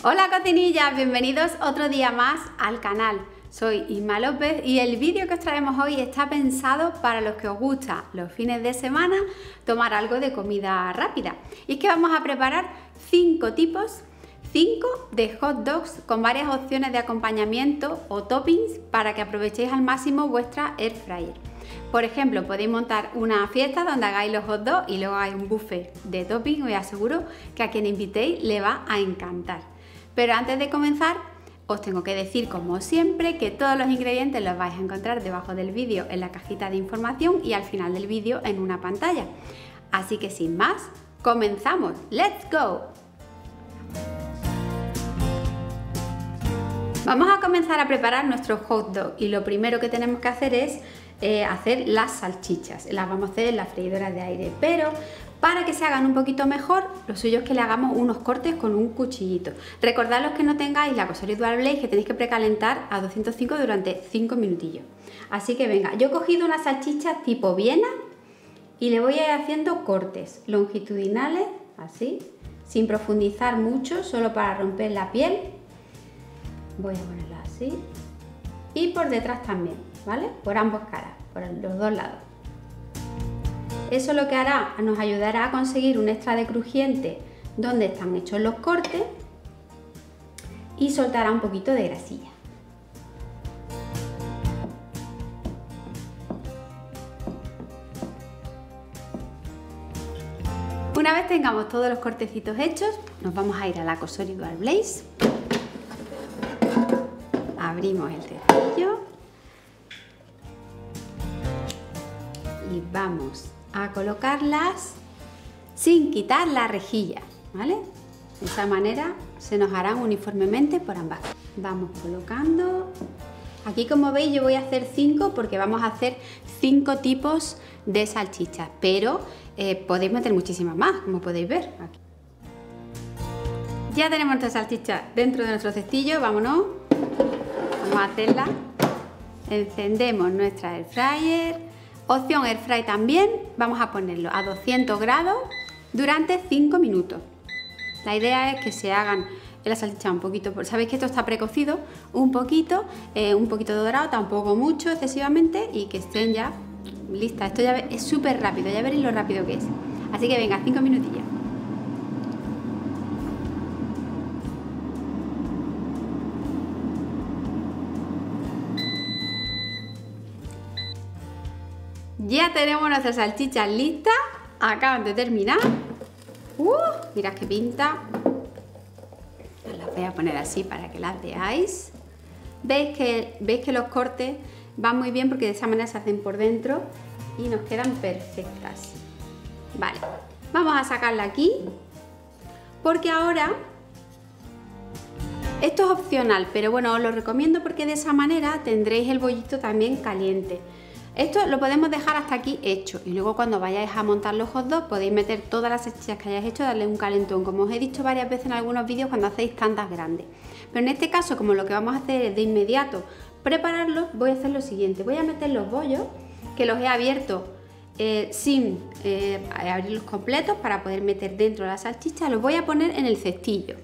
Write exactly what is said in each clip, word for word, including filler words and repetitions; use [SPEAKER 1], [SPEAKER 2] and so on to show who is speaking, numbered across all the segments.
[SPEAKER 1] Hola cocinillas, bienvenidos otro día más al canal. Soy Inma López y el vídeo que os traemos hoy está pensado para los que os gusta los fines de semana tomar algo de comida rápida. Y es que vamos a preparar cinco tipos, cinco de hot dogs con varias opciones de acompañamiento o toppings para que aprovechéis al máximo vuestra air fryer. Por ejemplo, podéis montar una fiesta donde hagáis los hot dogs y luego hay un buffet de topping. Os aseguro que a quien invitéis le va a encantar. Pero antes de comenzar, os tengo que decir, como siempre, que todos los ingredientes los vais a encontrar debajo del vídeo en la cajita de información y al final del vídeo en una pantalla. Así que sin más, comenzamos. ¡Let's go! Vamos a comenzar a preparar nuestro hot dog y lo primero que tenemos que hacer es eh, hacer las salchichas. Las vamos a hacer en la freidora de aire, pero para que se hagan un poquito mejor, lo suyo es que le hagamos unos cortes con un cuchillito. Recordad los que no tengáis la Cosori Dual Blade que tenéis que precalentar a doscientos cinco durante cinco minutillos. Así que venga, yo he cogido una salchicha tipo Viena y le voy a ir haciendo cortes longitudinales, así, sin profundizar mucho, solo para romper la piel. Voy a ponerlo así y por detrás también, ¿vale? Por ambos caras, por los dos lados. Eso lo que hará, nos ayudará a conseguir un extra de crujiente donde están hechos los cortes y soltará un poquito de grasilla. Una vez tengamos todos los cortecitos hechos, nos vamos a ir a la Cosori Dual Blade. Abrimos el cepillo y vamos a colocarlas sin quitar la rejilla, ¿vale? De esa manera se nos harán uniformemente por ambas. Vamos colocando. Aquí, como veis, yo voy a hacer cinco porque vamos a hacer cinco tipos de salchichas, pero eh, podéis meter muchísimas más, como podéis ver aquí. Ya tenemos nuestra salchicha dentro de nuestro cestillo, vámonos. Vamos a hacerla. Encendemos nuestra air fryer. Opción air fry también. Vamos a ponerlo a doscientos grados durante cinco minutos. La idea es que se hagan la salchicha un poquito. Sabéis que esto está precocido, un poquito, eh, un poquito dorado, tampoco mucho excesivamente, y que estén ya listas. Esto ya es súper rápido, ya veréis lo rápido que es. Así que venga, cinco minutillos. Ya tenemos nuestras salchichas listas, acaban de terminar. Uh, mirad qué pinta. Os las voy a poner así para que las veáis. ¿Veis que, veis que los cortes van muy bien porque de esa manera se hacen por dentro y nos quedan perfectas. Vale, vamos a sacarla aquí porque ahora, esto es opcional, pero bueno, os lo recomiendo porque de esa manera tendréis el bollito también caliente. Esto lo podemos dejar hasta aquí hecho y luego cuando vayáis a montar los hot dogs podéis meter todas las salchichas que hayáis hecho, darle un calentón, como os he dicho varias veces en algunos vídeos cuando hacéis tantas grandes. Pero en este caso, como lo que vamos a hacer es de inmediato prepararlos, voy a hacer lo siguiente. Voy a meter los bollos, que los he abierto eh, sin eh, abrirlos completos para poder meter dentro la salchicha. Los voy a poner en el cestillo.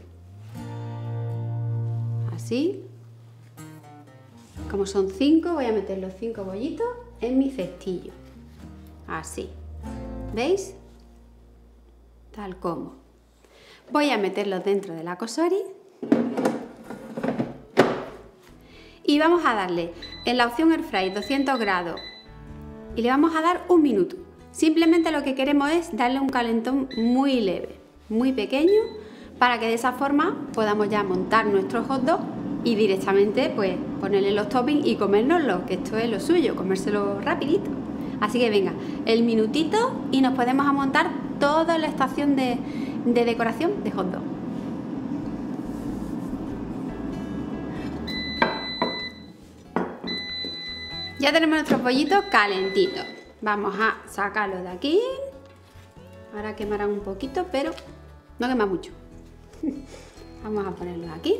[SPEAKER 1] Así. Como son cinco, voy a meter los cinco bollitos en mi cestillo, así, ¿veis? Tal como. Voy a meterlos dentro de la Cosori y vamos a darle en la opción air fry doscientos grados y le vamos a dar un minuto. Simplemente lo que queremos es darle un calentón muy leve, muy pequeño, para que de esa forma podamos ya montar nuestro hot dog y directamente pues ponerle los toppings y comérnoslo, que esto es lo suyo, comérselo rapidito. Así que venga, el minutito y nos podemos a montar toda la estación de, de decoración de hot dog. Ya tenemos nuestros pollitos calentitos. Vamos a sacarlos de aquí. Ahora quemarán un poquito, pero no quema mucho. Vamos a ponerlos aquí.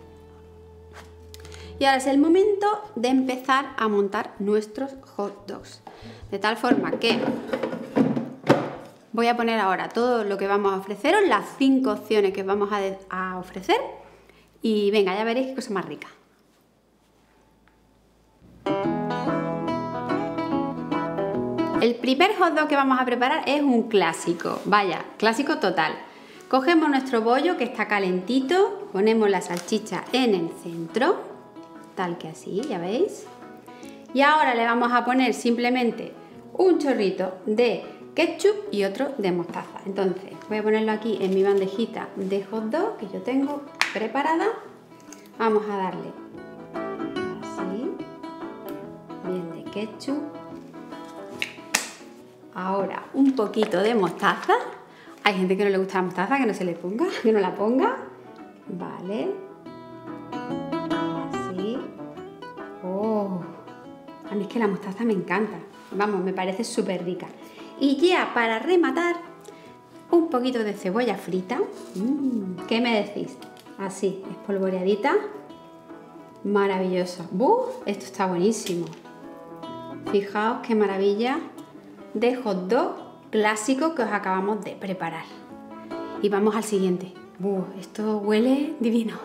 [SPEAKER 1] Y ahora es el momento de empezar a montar nuestros hot dogs. De tal forma que voy a poner ahora todo lo que vamos a ofreceros, las cinco opciones que vamos a, a ofrecer. y venga, ya veréis qué cosa más rica. El primer hot dog que vamos a preparar es un clásico, vaya, clásico total. Cogemos nuestro bollo que está calentito, ponemos la salchicha en el centro, tal que así, ya veis. Y ahora le vamos a poner simplemente un chorrito de ketchup y otro de mostaza. Entonces voy a ponerlo aquí en mi bandejita de hot dog que yo tengo preparada. Vamos a darle así, bien de ketchup. Ahora un poquito de mostaza. Hay gente que no le gusta la mostaza, que no se le ponga, que no la ponga. Vale. Así. Oh, a mí es que la mostaza me encanta. Vamos, me parece súper rica. Y ya para rematar, un poquito de cebolla frita. Mm, ¿qué me decís? Así, espolvoreadita. Maravillosa. ¡Buf! Esto está buenísimo. Fijaos qué maravilla de hot dog clásico que os acabamos de preparar. Y vamos al siguiente. ¡Buf! Esto huele divino.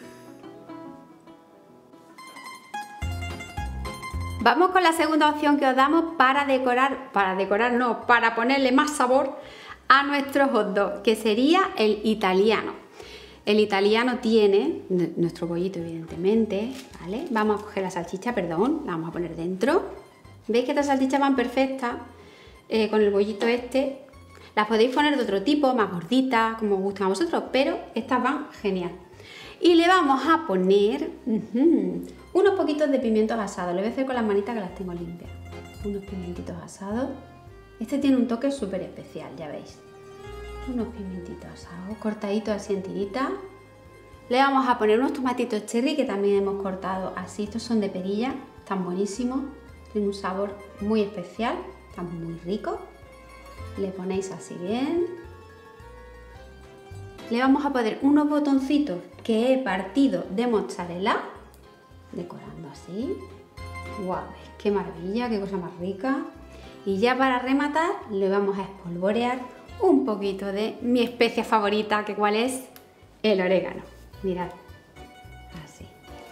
[SPEAKER 1] Vamos con la segunda opción que os damos para decorar, para decorar no, para ponerle más sabor a nuestro hot dog, que sería el italiano. El italiano tiene nuestro bollito, evidentemente, ¿vale? Vamos a coger la salchicha, perdón, la vamos a poner dentro. ¿Veis que estas salchichas van perfectas eh, con el bollito este? Las podéis poner de otro tipo, más gorditas, como os gusten a vosotros, pero estas van genial. Y le vamos a poner uh-huh, unos poquitos de pimientos asados. Le voy a hacer con las manitas que las tengo limpias. Unos pimientitos asados. Este tiene un toque súper especial, ya veis. Unos pimientitos asados, cortaditos así en tiritas. Le vamos a poner unos tomatitos cherry que también hemos cortado así. Estos son de perilla, están buenísimos. Tienen un sabor muy especial, están muy ricos. Le ponéis así bien. Le vamos a poner unos botoncitos que he partido de mozzarella, decorando así. ¡Guau! ¡Qué maravilla! ¡Qué cosa más rica! Y ya para rematar le vamos a espolvorear un poquito de mi especia favorita, que cuál es el orégano. Mirad, así.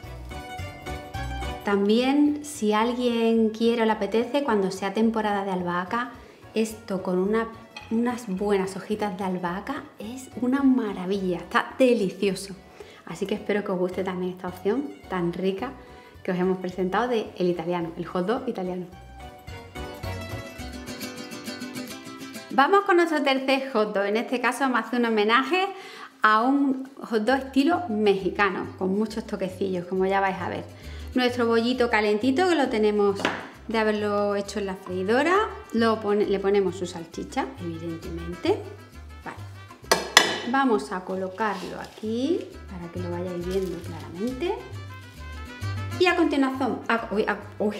[SPEAKER 1] También, si alguien quiere o le apetece, cuando sea temporada de albahaca, esto con una unas buenas hojitas de albahaca es una maravilla, está delicioso. Así que espero que os guste también esta opción tan rica que os hemos presentado de el italiano, el hot dog italiano. Vamos con nuestro tercer hot dog. En este caso vamos a hacer un homenaje a un hot dog estilo mexicano, con muchos toquecillos, como ya vais a ver. Nuestro bollito calentito, que lo tenemos de haberlo hecho en la freidora, lo pone, le ponemos su salchicha, evidentemente. Vale. Vamos a colocarlo aquí para que lo vayáis viendo claramente. Y a continuación, a, uy, a, uy.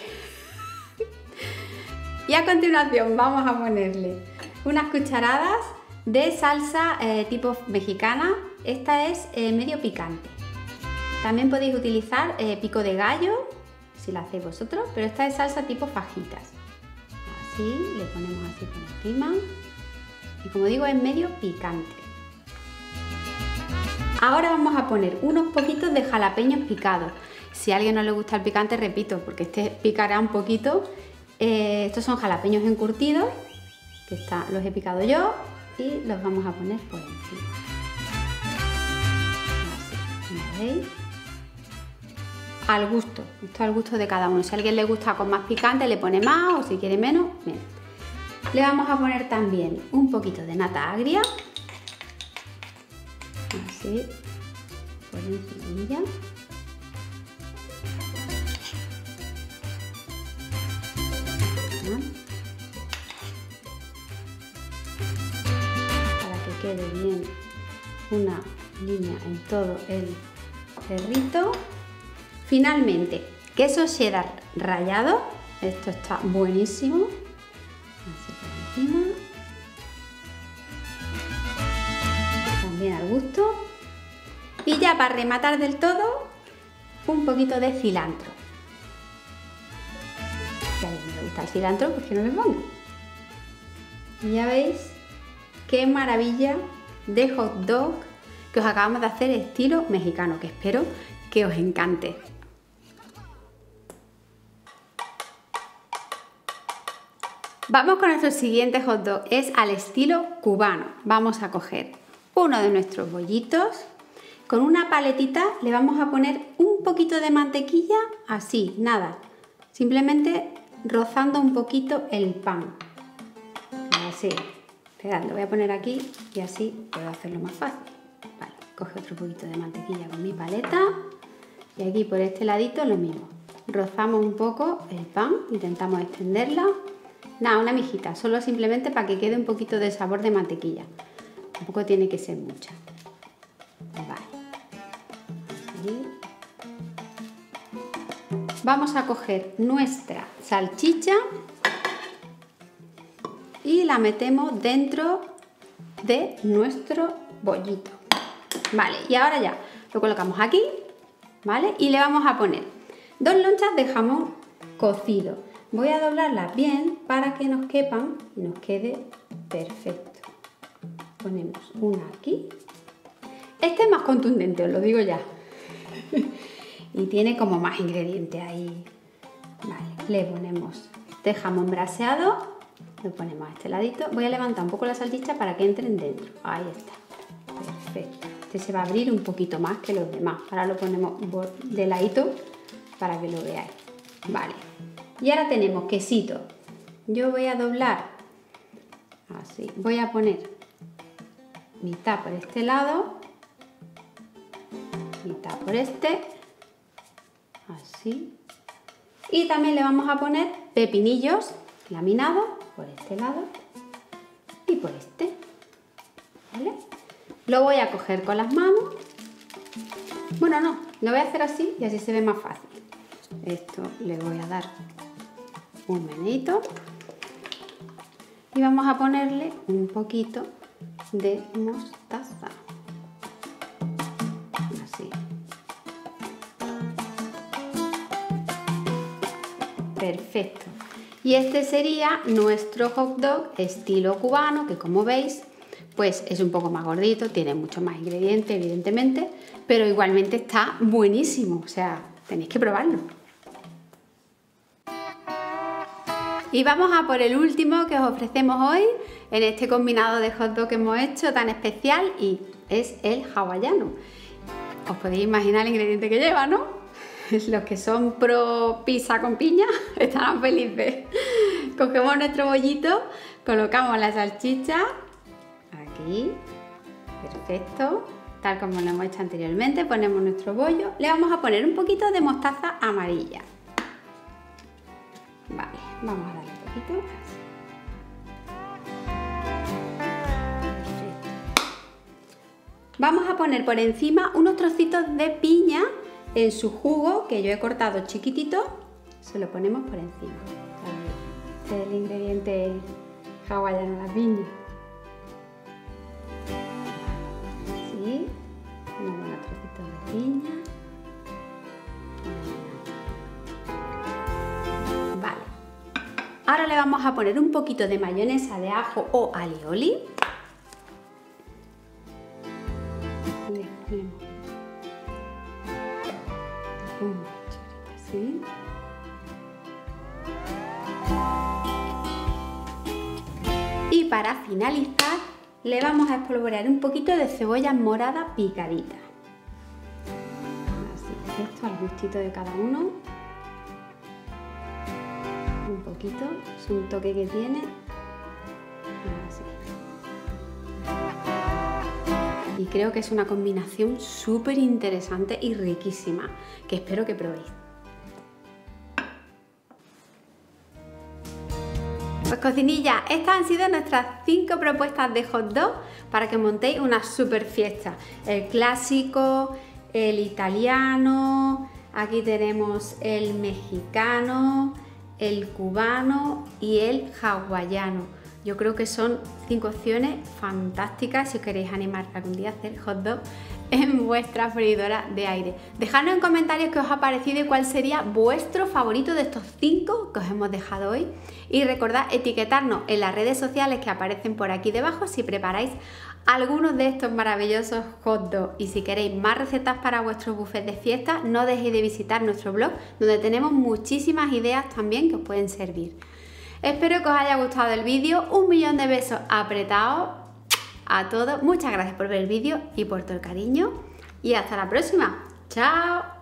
[SPEAKER 1] y a continuación vamos a ponerle unas cucharadas de salsa eh, tipo mexicana. Esta es eh, medio picante. También podéis utilizar eh, pico de gallo, si la hacéis vosotros, pero esta es salsa tipo fajitas. Así, le ponemos así por encima. Y como digo, es medio picante. Ahora vamos a poner unos poquitos de jalapeños picados. Si a alguien no le gusta el picante, repito, porque este picará un poquito. Eh, estos son jalapeños encurtidos, que está, los he picado yo y los vamos a poner por encima. Así, ¿me veis? Al gusto, esto al gusto de cada uno. Si a alguien le gusta con más picante, le pone más, o si quiere menos, menos. Le vamos a poner también un poquito de nata agria, así, por encima. Para que quede bien una línea en todo el cerrito. Finalmente, queso cheddar rallado, esto está buenísimo, así por encima, también al gusto. Y ya para rematar del todo, un poquito de cilantro. Si a alguien le gusta el cilantro, pues que no le ponga. Y ya veis qué maravilla de hot dog que os acabamos de hacer estilo mexicano, que espero que os encante. Vamos con nuestro siguiente hot dog, es al estilo cubano. Vamos a coger uno de nuestros bollitos, con una paletita le vamos a poner un poquito de mantequilla, así, nada, simplemente rozando un poquito el pan, así. Esperad, lo voy a poner aquí y así puedo hacerlo más fácil. Vale, coge otro poquito de mantequilla con mi paleta y aquí por este ladito lo mismo, rozamos un poco el pan, intentamos extenderla. Nada, una mijita, solo simplemente para que quede un poquito de sabor de mantequilla. Tampoco tiene que ser mucha. Vale. Así. Vamos a coger nuestra salchicha y la metemos dentro de nuestro bollito. Vale, y ahora ya lo colocamos aquí, ¿vale? Y le vamos a poner dos lonchas de jamón cocido. Voy a doblarlas bien para que nos quepan y nos quede perfecto. Ponemos una aquí. Este es más contundente, os lo digo ya. Y tiene como más ingredientes ahí. Vale, le ponemos este jamón braseado. Lo ponemos a este ladito. Voy a levantar un poco la salchicha para que entren dentro. Ahí está. Perfecto. Este se va a abrir un poquito más que los demás. Ahora lo ponemos de ladito para que lo veáis. Vale. Y ahora tenemos quesito. Yo voy a doblar así. Voy a poner mitad por este lado, mitad por este, así. Y también le vamos a poner pepinillos laminados por este lado y por este. ¿Vale? Lo voy a coger con las manos. Bueno, no, lo voy a hacer así y así se ve más fácil. Esto le voy a dar un meneito y vamos a ponerle un poquito de mostaza, así. Perfecto. Y este sería nuestro hot dog estilo cubano, que como veis pues es un poco más gordito, tiene mucho más ingredientes evidentemente, pero igualmente está buenísimo, o sea, tenéis que probarlo. Y vamos a por el último que os ofrecemos hoy en este combinado de hot dog que hemos hecho tan especial, y es el hawaiano. Os podéis imaginar el ingrediente que lleva, ¿no? Los que son pro pizza con piña estarán felices. Cogemos nuestro bollito, colocamos la salchicha aquí, perfecto, tal como lo hemos hecho anteriormente. Ponemos nuestro bollo, le vamos a poner un poquito de mostaza amarilla. Vale, vamos a darle un poquito así. Perfecto. Vamos a poner por encima unos trocitos de piña en su jugo, que yo he cortado chiquitito, se lo ponemos por encima. Este es el ingrediente hawaiano, la piña. Así, ponemos unos trocitos de piña. Ahora le vamos a poner un poquito de mayonesa de ajo o alioli. Le ponemos un chorrito así. Y para finalizar le vamos a espolvorear un poquito de cebolla morada picadita. Así, esto al gustito de cada uno. Un poquito, es un toque que tiene. Así. Y creo que es una combinación súper interesante y riquísima, que espero que probéis. Pues cocinilla, estas han sido nuestras cinco propuestas de hot dog para que montéis una súper fiesta. El clásico, el italiano, aquí tenemos el mexicano, el cubano y el hawaiano. Yo creo que son cinco opciones fantásticas si os queréis animar algún día a hacer hot dog en vuestra freidora de aire. Dejadnos en comentarios qué os ha parecido y cuál sería vuestro favorito de estos cinco que os hemos dejado hoy. Y recordad etiquetarnos en las redes sociales que aparecen por aquí debajo si preparáis algunos de estos maravillosos hot dogs. Y si queréis más recetas para vuestros buffets de fiesta, no dejéis de visitar nuestro blog, donde tenemos muchísimas ideas también que os pueden servir. Espero que os haya gustado el vídeo. Un millón de besos apretados a todos. Muchas gracias por ver el vídeo y por todo el cariño. Y hasta la próxima. ¡Chao!